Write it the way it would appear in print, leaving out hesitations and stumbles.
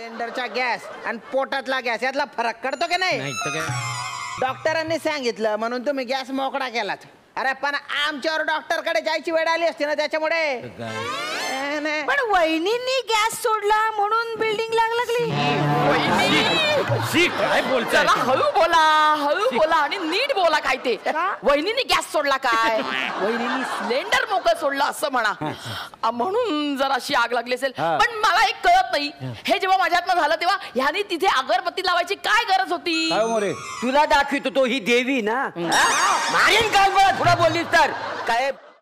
सिलेंडरचा गॅस आणि पोटातला गॅस यातला फरक कळतो की नाही? नाही तर काय. डॉक्टरांनी सांगितलं म्हणून तुम्ही गॅस मोकळा केलात. अरे पण आमच्यावर डॉक्टरकडे जायची वेळ आली असती ना त्याच्यामुळे. नाही. पण वहिनींनी गॅस सोडला म्हणून बिल्डिंग लागली. काय बोलताय? जरा हळू बोला आणि नीट बोला. काय ते वहिनीने गॅस सोडला काय? वहिनीने सिलेंडर मोकळं सोडलं असं म्हणा. म्हणून जराशी आग लागली असेल. पण मला एक कळत नाही, हे जेव्हा माझ्या हातनं झालं तेव्हा ह्यानी तिथे अगरबत्ती लावायची काय गरज होती? तुला दाखवितो तो ही देवी ना. मारीन काय मला थोडा बोललीस तर काय